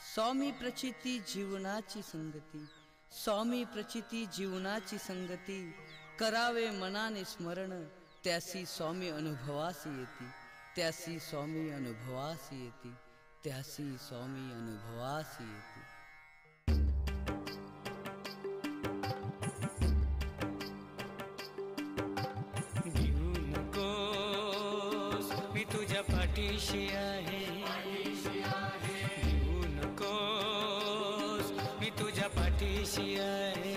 स्वामी प्रचिती जीवनाची संगती, स्वामी प्रचिती जीवनाची संगती, करावे मनाने स्मरण, त्यासी स्वामी अनुभवास येती, त्यासी स्वामी अनुभवास येती, त्यासी स्वामी अनुभवास येती. भिवू नकोस, मी तुझ्या पाठीशी आहे. भिवू नकोस, मी तुझ्या पाठीशी आहे.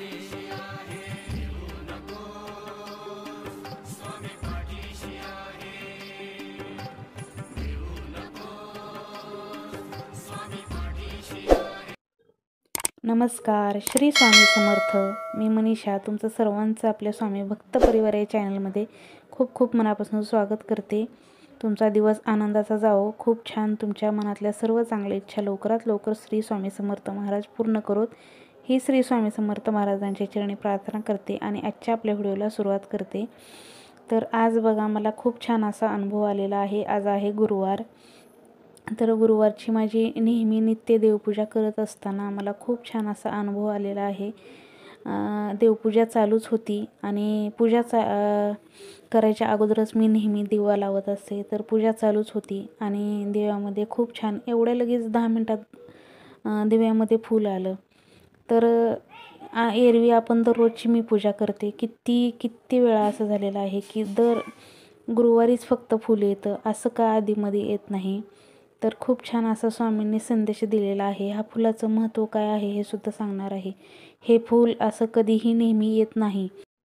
नमस्कार, श्री स्वामी समर्थ. मी मनीषा तुमचं सर्वांचं आपल्या स्वामी भक्त परिवार या चॅनलमध्ये खूप खूप मनापासून स्वागत करते. तुमचा दिवस आनंदाचा जावो. खूप छान तुमच्या मनातल्या सर्व चांगल्या इच्छा लवकरात लवकर श्री स्वामी समर्थ महाराज पूर्ण करोत, ही श्री स्वामी समर्थ महाराजांच्या चरणी प्रार्थना करते आणि आजच्या आपल्या व्हिडिओला सुरुवात करते. तर आज बघा, मला खूप छान असा अनुभव आलेला आहे. आज आहे गुरुवार. तर गुरुवारची माझी नेहमी नित्य देवपूजा करत असताना मला खूप छान असा अनुभव आलेला आहे. देवपूजा चालूच होती आणि पूजा करायच्या अगोदरच मी नेहमी दिवा लावत असते. तर पूजा चालूच होती आणि दिव्यामध्ये खूप छान एवढ्या लगेच 10 मिनटात दिव्यामध्ये फूल आलं. तर एरवी आपण दररोजची मी पूजा करते. किती वेळा असं झालेलं आहे की दर गुरुवारीच फक्त फूल येतं, असं का आधीमध्ये येत नाही. तर खूप छान असा स्वामींनी संदेश दिलेला आहे. ह्या फुलाचं महत्त्व काय आहे हे सुद्धा सांगणार आहे. हे फूल असं कधीही नेहमी येत नाही.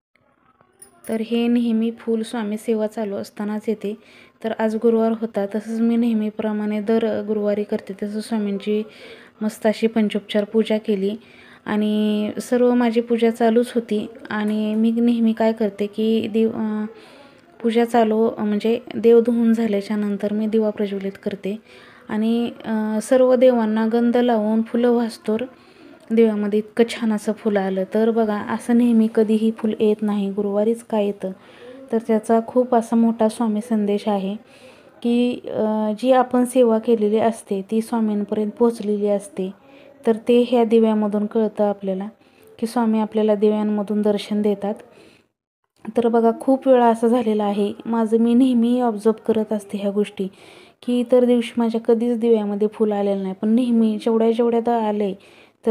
तर हे नेहमी फूल स्वामी सेवा चालू असतानाच येते. तर आज गुरुवार होता, तसंच मी नेहमीप्रमाणे दर गुरुवारी करते तसं स्वामींची मस्त अशी पंचोपचार पूजा केली आणि सर्व माझी पूजा चालूच होती. आणि मी नेहमी काय करते की पूजा चालू म्हणजे देव धुवून झाल्याच्या नंतर मी दिवा प्रज्वलित करते आणि सर्व देवांना गंध लावून फुलं वाजतोर दिव्यामध्ये इतकं छान असं फुलं आलं. तर बघा, असं नेहमी कधीही फुल येत नाही, गुरुवारीच का येतं. तर त्याचा खूप असा मोठा स्वामी संदेश आहे की जी आपण सेवा केलेली असते ती स्वामींपर्यंत पोचलेली असते. तर ते ह्या दिव्यामधून कळतं आपल्याला की स्वामी आपल्याला दिव्यांमधून दर्शन देतात. तर बघा, खूप वेळा असं झालेलं आहे माझं. मी नेहमी ऑब्झर्व करत असते ह्या गोष्टी की इतर दिवशी माझ्या कधीच दिव्यामध्ये फुल आलेलं नाही, पण नेहमी जेवढ्या आले तर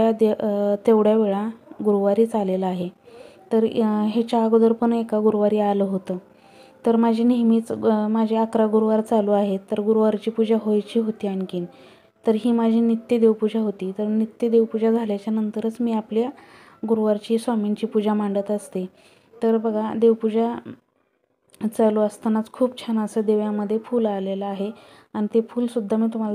तेवढ्या वेळा गुरुवारीच आलेलं आहे. तर ह्याच्या अगोदर पण एका गुरुवारी आलं होतं. तर माझी नेहमीच माझे 11 गुरुवार चालू आहेत. तर गुरुवारची पूजा व्हायची होती आणखीन. तर ही माझी नित्य देवपूजा होती. तर नित्य देवपूजा झाल्याच्या नंतरच मी आपल्या गुरुवारची स्वामींची पूजा मांडत असते. तर बघा, देवपूजा चालू असतानाच खूप छान असं दिव्यामध्ये फूल आलेलं आहे आणि ते फूलसुद्धा मी तुम्हाला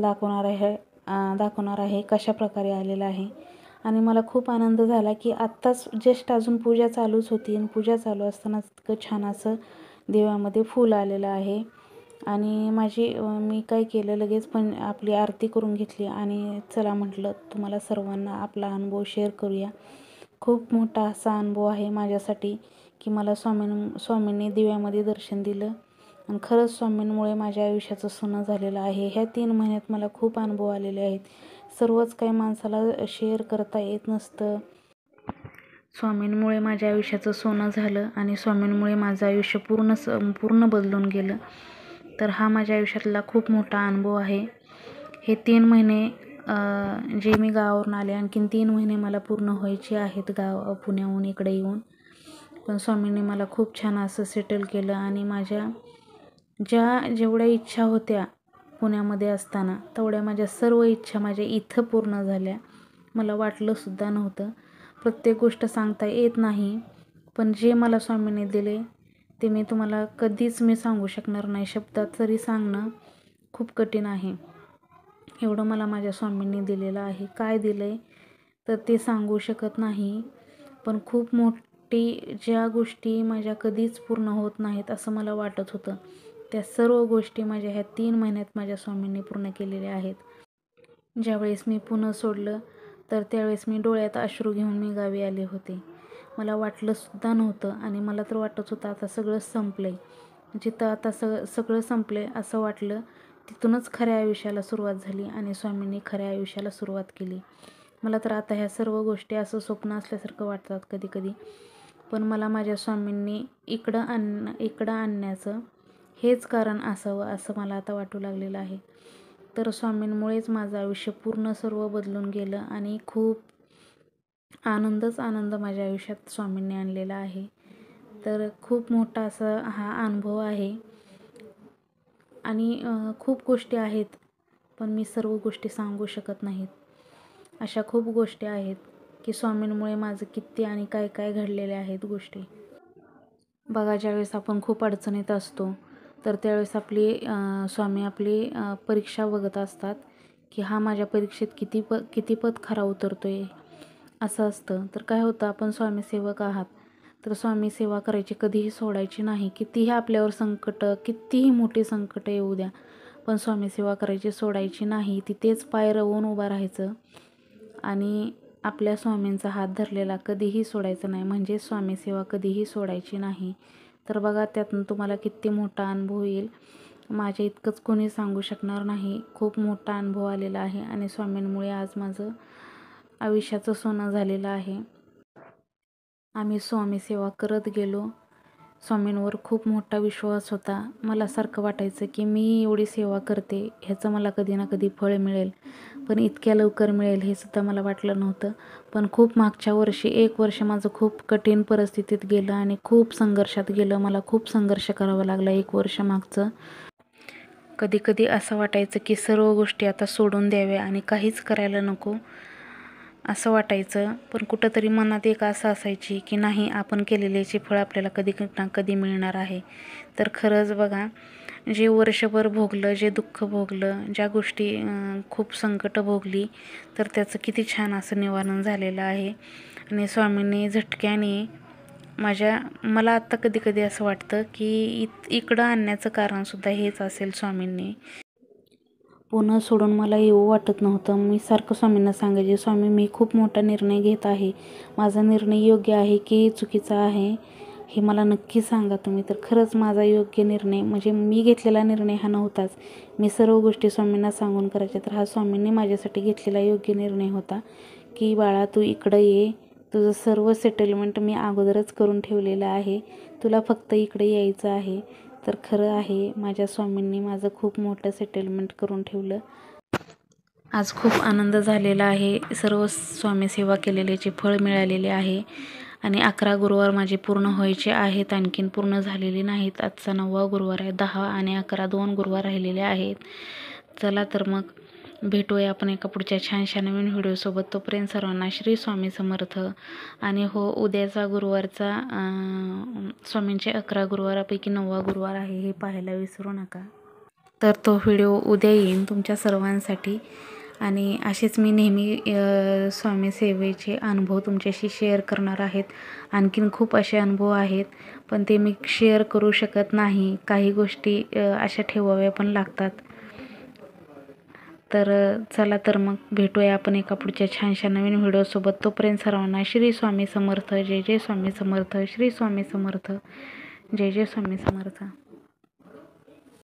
दाखवणार आहे कशा प्रकारे आलेलं आहे. आणि मला खूप आनंद झाला की आत्ताच जस्ट अजून पूजा चालूच होती आणि पूजा चालू असतानाच इतकं छान असं दिव्यामध्ये फूल आलेलं आहे. आणि मी काय केलं, लगेच पण आपली आरती करून घेतली आणि चला म्हटलं तुम्हाला सर्वांना आपला अनुभव शेअर करूया. खूप मोठा असा अनुभव आहे माझ्यासाठी की मला स्वामींनी दिव्यामध्ये दर्शन दिलं आणि खरंच स्वामींमुळे माझ्या आयुष्याचं सोनं झालेलं आहे. ह्या 3 महिन्यात मला खूप अनुभव आलेले आहेत. सर्वच काही माणसाला शेअर करता येत नसतं. स्वामींमुळे माझ्या आयुष्याचं सोनं झालं आणि स्वामींमुळे माझं आयुष्य पूर्ण बदलून गेलं. तर हा माझ्या आयुष्यातला खूप मोठा अनुभव आहे. हे 3 महिने जे मी गावावरून आले, आणखीन 3 महिने मला पूर्ण व्हायचे आहेत पुण्याहून इकडे येऊन. पण स्वामींनी मला खूप छान असं सेटल केलं आणि माझ्या जेवढ्या इच्छा होत्या पुण्यामध्ये असताना तेवढ्या माझ्या सर्व इच्छा माझ्या इथं पूर्ण झाल्या. मला वाटलंसुद्धा नव्हतं. प्रत्येक गोष्ट सांगता येत नाही, पण जे मला स्वामींनी दिले ते मी तुम्हाला कधीच सांगू शकणार नाही. शब्दात तरी सांगणं खूप कठीण आहे. एवढं मला माझ्या स्वामींनी दिलेलं आहे. काय दिलं आहे तर ते सांगू शकत नाही. पण खूप ज्या गोष्टी माझ्या कधीच पूर्ण होत नाहीत असं मला वाटत होतं, त्या सर्व गोष्टी माझ्या ह्या 3 महिन्यात माझ्या स्वामींनी पूर्ण केलेल्या आहेत. ज्यावेळेस मी पुणं सोडलं तर त्यावेळेस मी डोळ्यात अश्रू घेऊन मी गावी आले होते. मला वाटलंसुद्धा नव्हतं आणि मला तर वाटत होतं आता सगळं संपलं आहे. जिथं आता सगळं संपलं आहे असं वाटलं तिथूनच खऱ्या आयुष्याला सुरुवात झाली आणि स्वामींनी खऱ्या आयुष्याला सुरुवात केली. मला तर आता ह्या सर्व गोष्टी असं स्वप्न असल्यासारखं वाटतात कधी कधी, पण मला माझ्या स्वामींनी इकडं आणण्याचं हेच कारण असावं असं मला आता वाटू लागलेलं आहे. तर स्वामींमुळेच माझं आयुष्य पूर्ण सर्व बदलून गेलं आणि खूप आनंद माझ्या आयुष्यात स्वामींनी आणलेला आहे. तर खूप मोठा असा हा अनुभव आहे आणि खूप गोष्टी आहेत, पण मी सर्व गोष्टी सांगू शकत नाहीत. अशा खूप गोष्टी आहेत की स्वामींमुळे माझं किती आणि काय काय घडलेल्या आहेत गोष्टी. बघा, ज्यावेळेस आपण खूप अडचणीत असतो तर त्यावेळेस स्वामी आपली परीक्षा बघत असतात की हा माझ्या परीक्षेत किती पद खरा उतरतोय असं असतं. तर काय होतं, आपण स्वामी सेवक आहात तर स्वामी सेवा करायची कधीही सोडायची नाही. कितीही आपल्यावर कितीही मोठी संकट येऊ द्या, पण स्वामी सेवा करायची सोडायची नाही. तिथेच पाय रोवून उभा राहायचं आणि आपल्या स्वामींचा हात धरलेला कधीही सोडायचा नाही, म्हणजे स्वामी सेवा कधीही सोडायची नाही. तर बघा, त्यातून तुम्हाला किती मोठा अनुभव येईल. माझ्या इतकंच कोणी सांगू शकणार नाही. खूप मोठा अनुभव आलेला आहे आणि स्वामींमुळे आज माझं आयुष्याचं सोनं झालेलं आहे. आम्ही स्वामी सेवा करत गेलो. स्वामींवर खूप मोठा विश्वास होता. मला सारखं वाटायचं की मी एवढी सेवा करते, ह्याचं मला कधी ना कधी फळ मिळेल, पण इतक्या लवकर मिळेल हे सुद्धा मला वाटलं नव्हतं. पण खूप मागच्या वर्षी 1 वर्ष माझं खूप कठीण परिस्थितीत गेलं आणि खूप संघर्षात गेलं. मला खूप संघर्ष करावा लागला 1 वर्ष मागचं. कधी कधी असं वाटायचं की सर्व गोष्टी आता सोडून द्याव्या आणि काहीच करायला नको असं वाटायचं. पण कुठंतरी मनात एक असं असायची की नाही, आपण केलेल्याचे फळ आपल्याला कधी ना कधी मिळणार आहे. तर खरंच बघा, जे वर्षभर भोगलं, जे दुःख भोगलं, ज्या गोष्टी खूप संकट भोगली, तर त्याचं किती छान असं निवारण झालेलं आहे. आणि स्वामींनी झटक्याने मला आत्ता कधी कधी असं वाटतं की इकडं आणण्याचं कारणसुद्धा हेच असेल स्वामींनी. पुन्हा सोडून मला येऊ वाटत नव्हतं. मी सारखं स्वामींना सांगायचे, स्वामी मी खूप मोठा निर्णय घेत आहे, माझा निर्णय योग्य आहे की चुकीचा आहे हे मला नक्की सांगा तुम्ही. तर खरंच माझा योग्य निर्णय, म्हणजे मी घेतलेला निर्णय हा नव्हताच. मी सर्व गोष्टी स्वामींना सांगून करायच्या, तर हा स्वामींनी माझ्यासाठी घेतलेला योग्य निर्णय होता की बाळा तू इकडं ये, तुझं सर्व सेटलमेंट मी अगोदरच करून ठेवलेलं आहे, तुला फक्त इकडे यायचं आहे. तर खरं आहे, माझ्या स्वामींनी माझं खूप मोठं सेटलमेंट करून ठेवलं. आज खूप आनंद झालेला आहे. सर्व स्वामी सेवा केलेल्याचे फळ मिळालेले आहे आणि 11 गुरुवार माझे पूर्ण व्हायचे आहेत, आणखीन पूर्ण झालेले नाहीत. आजचा 9वा गुरुवार आहे. 10 आणि 11 2 गुरुवार राहिलेले आहेत. चला तर मग भेटूया आपण एका पुढच्या छानशा नवीन व्हिडिओसोबत. तोपर्यंत सर्वांना श्री स्वामी समर्थ. आणि हो, उद्याचा गुरुवारचा स्वामींचे 11 गुरुवारापैकी 9वा गुरुवार आहे, हे पाहायला विसरू नका. तर तो व्हिडिओ उद्या येईन तुमच्या सर्वांसाठी. आणि असेच मी नेहमी स्वामी सेवेचे अनुभव तुमच्याशी शेअर करणार आहेत. आणखीन खूप असे अनुभव आहेत, पण ते मी शेअर करू शकत नाही. काही गोष्टी अशा ठेवाव्या पण लागतात. तर चला तर मग भेटूया आपण एका पुढच्या छानशा नवीन व्हिडिओसोबत. तोपर्यंत सर्वांना श्री स्वामी समर्थ. जय जय स्वामी समर्थ. श्री स्वामी समर्थ. जय जय स्वामी समर्थ.